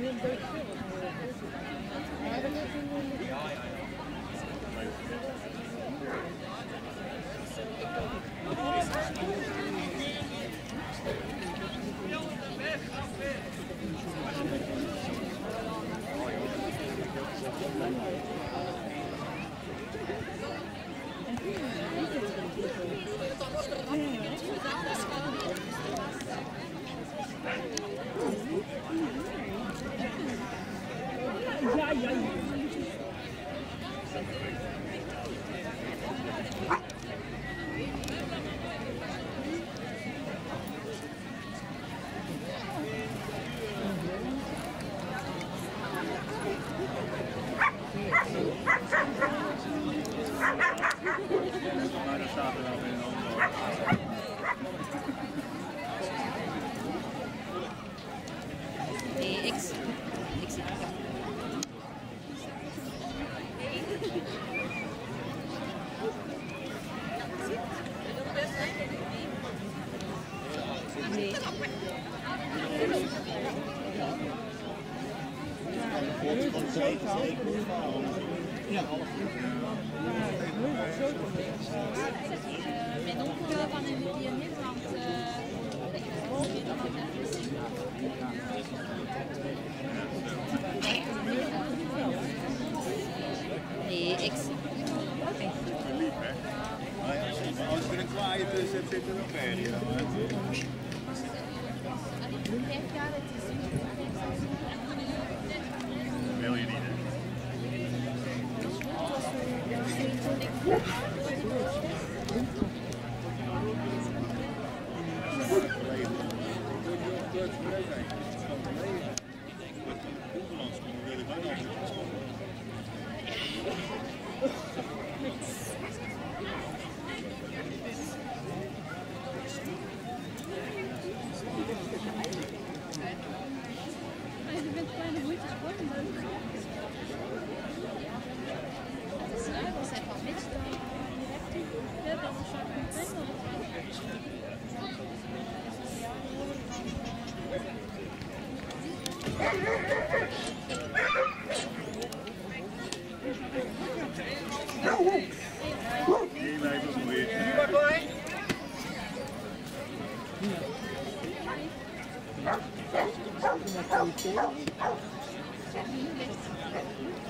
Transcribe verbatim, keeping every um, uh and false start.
Ja, ja, ja. Maar er staat er wel in een ander. Nee, ik zie. Ik zie het. Nee. Ja. Mijn onkel van in de pianist, want nee, ik zie. Lief, hè? Maar als je er een kwaaie tussen hebt, zit er nog bij hier. Wil je niet, hè? Je bent kleine hoedjes worden leuk. Dat is leuk als hij van mist dan. Ja, dan zou ik niet zeggen. Die lijkt ons weer. Ja.